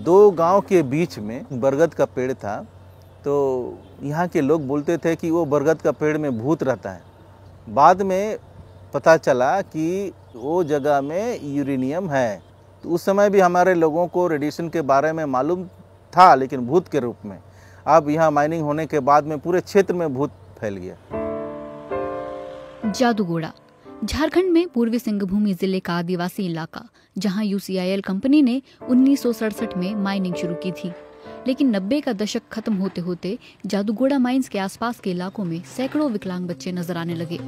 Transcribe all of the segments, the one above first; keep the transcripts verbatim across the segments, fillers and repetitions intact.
दो गांव के बीच में बरगद का पेड़ था, तो यहाँ के लोग बोलते थे कि वो बरगद का पेड़ में भूत रहता है। बाद में पता चला कि वो जगह में यूरेनियम है। तो उस समय भी हमारे लोगों को रेडिएशन के बारे में मालूम था, लेकिन भूत के रूप में। अब यहाँ माइनिंग होने के बाद में पूरे क्षेत्र में भूत फैल गया। जादूगोड़ा झारखंड में पूर्वी सिंहभूम जिले का आदिवासी इलाका, जहां U C I L company ने उन्नीस सौ सड़सठ में माइनिंग शुरू की थी। लेकिन नब्बे का दशक खत्म होते होते जादूगोड़ा माइंस के आसपास के इलाकों में सैकड़ों विकलांग बच्चे नजर आने लगे।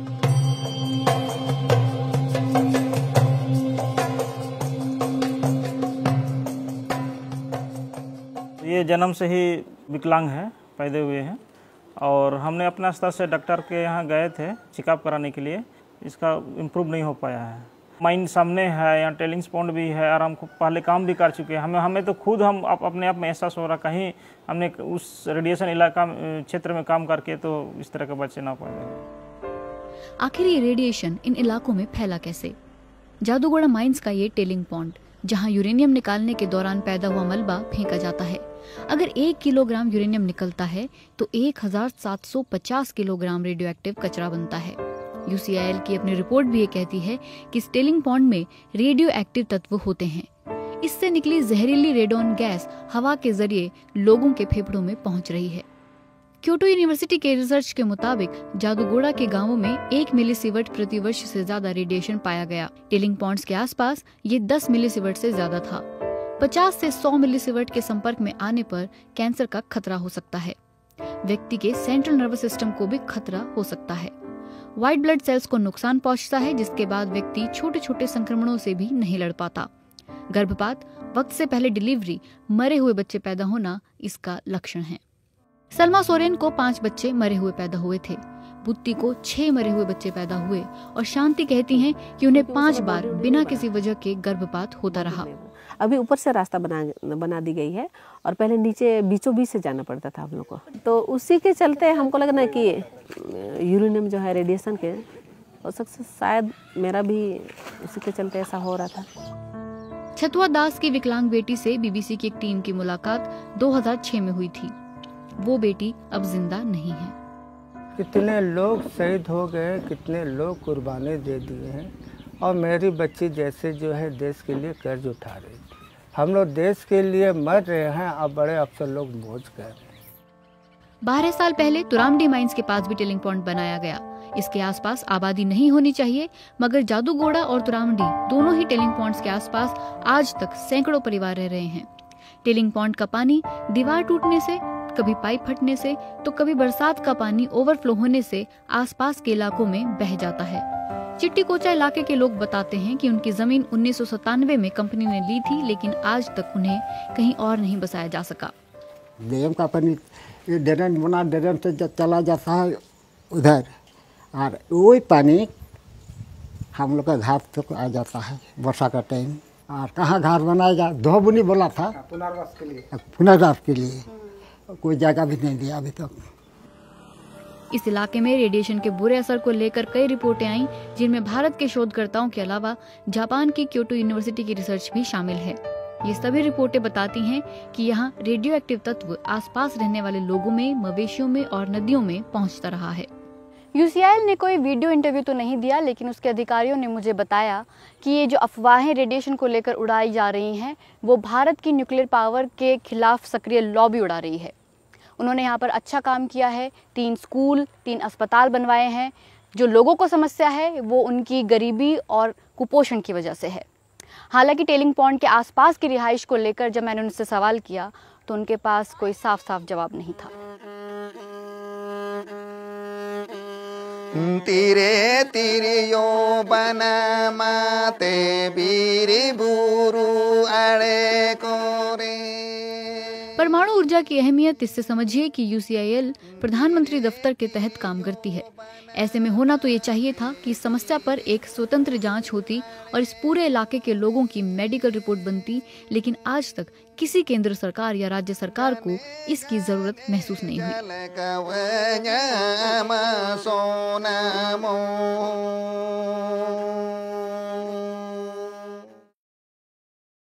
ये जन्म से ही विकलांग है, पैदा हुए हैं, और हमने अपना स्तर से डॉक्टर के यहाँ गए थे चेकअप कराने के लिए। इसका इम्प्रूव नहीं हो पाया है। माइन सामने है, यहाँ टेलिंग्स पॉन्ड भी है, और हम पहले काम भी कर चुके हैं। हमें हमें तो खुद हम अप, अपने आप में एहसास हो रहा, कहीं हमने उस रेडिएशन इलाका क्षेत्र में काम करके तो इस तरह के बच्चे ना पाए। आखिर ये रेडिएशन इन इलाकों में फैला कैसे? जादूगोड़ा माइंस का ये टेलिंग पॉन्ड, जहां यूरेनियम निकालने के दौरान पैदा हुआ मलबा फेंका जाता है। अगर एक किलोग्राम यूरेनियम निकलता है तो एक हज़ार सात सौ पचास किलोग्राम रेडियोएक्टिव कचरा बनता है। यू सी आई एल की अपनी रिपोर्ट भी ये कहती है कि इस टेलिंग पॉन्ड में रेडियो एक्टिव तत्व होते हैं। इससे निकली जहरीली रेडोन गैस हवा के जरिए लोगों के फेफड़ों में पहुंच रही है। क्योटो यूनिवर्सिटी के रिसर्च के मुताबिक जादूगोड़ा के गांवों में एक मिलीसीवर्ट प्रति वर्ष से ज्यादा रेडिएशन पाया गया। टेलिंग पॉन्ड्स के आसपास ये दस मिलीसीवर्ट से ज्यादा था। पचास से सौ मिलीसीवर्ट के संपर्क में आने पर कैंसर का खतरा हो सकता है। व्यक्ति के सेंट्रल नर्वस सिस्टम को भी खतरा हो सकता है। व्हाइट ब्लड सेल्स को नुकसान पहुंचता है, जिसके बाद व्यक्ति छोटे छोटे संक्रमणों से भी नहीं लड़ पाता। गर्भपात, वक्त से पहले डिलीवरी, मरे हुए बच्चे पैदा होना इसका लक्षण है। सलमा सोरेन को पांच बच्चे मरे हुए पैदा हुए थे। बुत्ती को छह मरे हुए बच्चे पैदा हुए, और शांति कहती हैं कि उन्हें पांच बार बिना किसी वजह के गर्भपात होता रहा। अभी ऊपर से रास्ता बना बना दी गई है, और पहले नीचे बीचों बीच से जाना पड़ता था हम लोग को। तो उसी के चलते हमको लग रहा है कि यूरेनियम जो है रेडिएशन के, हो सकता शायद मेरा भी उसी के चलते ऐसा हो रहा था। छतुआ दास की विकलांग बेटी से बी बी सी की एक टीम की मुलाकात दो हज़ार छह में हुई थी। वो बेटी अब जिंदा नहीं है। कितने लोग शहीद हो गए, कितने लोग कुर्बानी दे दिए हैं, और मेरी बच्ची जैसे जो है देश के लिए कर्ज उठा रही थी। हम लोग देश के लिए मर रहे हैं, अब बड़े अफसर लोग मौज कर रहे हैं। बारह साल पहले तुरामडी माइंस के पास भी टेलिंग पॉइंट बनाया गया। इसके आसपास आबादी नहीं होनी चाहिए, मगर जादूगोड़ा और तुरामडी दोनों ही टेलिंग पॉइंट्स के आसपास आज तक सैकड़ों परिवार रह रहे हैं। टेलिंग पॉइंट का पानी दीवार टूटने से, कभी पाइप फटने से, तो कभी बरसात का पानी ओवरफ्लो होने से आसपास के इलाकों में बह जाता है। चिट्टी कोचा इलाके के लोग बताते हैं कि उनकी जमीन उन्नीस सौ सत्तानवे में कंपनी ने ली थी, लेकिन आज तक उन्हें कहीं और नहीं बसाया जा सका। डैम का पानी ड्रेन बना, ड्रेन से चला जाता है उधर, और वही पानी हम लोग का घाट तक आ जाता है वर्षा का टाइम। और कहाँ घाट बनाएगा, धोबुनी बोला था पुनर्वास के लिए, पुनर्वास के लिए कोई जगह भी नहीं दिया अभी तक। इस इलाके में रेडिएशन के बुरे असर को लेकर कई रिपोर्टें आईं, जिनमें भारत के शोधकर्ताओं के अलावा जापान की क्योटो यूनिवर्सिटी की रिसर्च भी शामिल है। ये सभी रिपोर्टें बताती हैं कि यहाँ रेडियो एक्टिव तत्व आसपास रहने वाले लोगों में, मवेशियों में और नदियों में पहुँचता रहा है। यू सी आई एल ने कोई वीडियो इंटरव्यू तो नहीं दिया, लेकिन उसके अधिकारियों ने मुझे बताया कि ये जो अफवाहें रेडिएशन को लेकर उड़ाई जा रही हैं, वो भारत की न्यूक्लियर पावर के खिलाफ सक्रिय लॉबी उड़ा रही है। उन्होंने यहाँ पर अच्छा काम किया है, तीन स्कूल, तीन अस्पताल बनवाए हैं। जो लोगों को समस्या है वो उनकी गरीबी और कुपोषण की वजह से है। हालांकि टेलिंग पॉन्ड के आसपास की रिहाइश को लेकर जब मैंने उनसे सवाल किया तो उनके पास कोई साफ साफ जवाब नहीं था। तीरे तीरियो बना माते बीरी बुरु अड़े कोरे। परमाणु ऊर्जा की अहमियत इससे समझिए कि यू सी आई एल प्रधानमंत्री दफ्तर के तहत काम करती है। ऐसे में होना तो ये चाहिए था कि इस समस्या पर एक स्वतंत्र जांच होती और इस पूरे इलाके के लोगों की मेडिकल रिपोर्ट बनती, लेकिन आज तक किसी केंद्र सरकार या राज्य सरकार को इसकी जरूरत महसूस नहीं हुई।